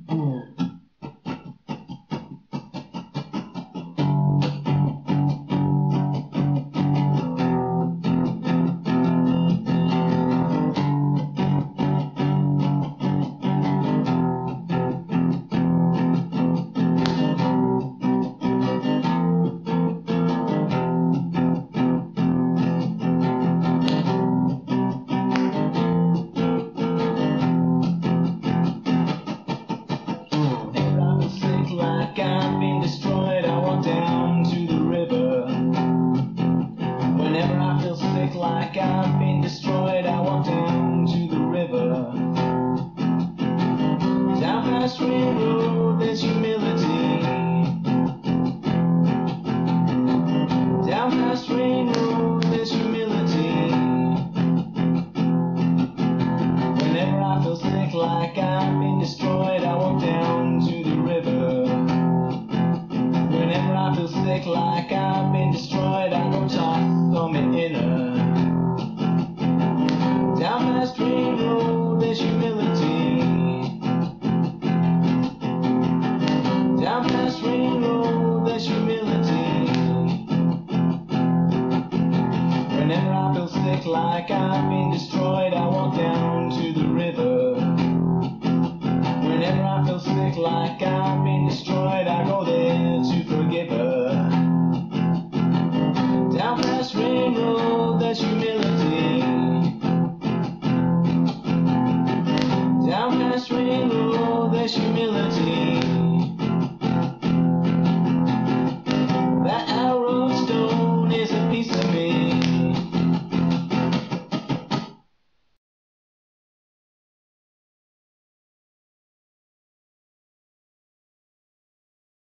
Like I've been destroyed, I walk down to the river. Whenever I feel sick like I've been destroyed, I walk down to the river. Down past Ring Road, there's humility. Down past Ring Road, there's humility. Whenever I feel sick like I've been destroyed, I walk down to the river. Whenever I feel sick like I've been destroyed, I go toss on my inner. Down past Ring Road, there's humility. Down past Ring Road, there's humility. Whenever I feel sick like I've been destroyed, I walk down to the river. Whenever I feel sick like I've been destroyed, I go there to forgive her. Down past Ring Road, there's humility. Down past Ring Road, there's humility.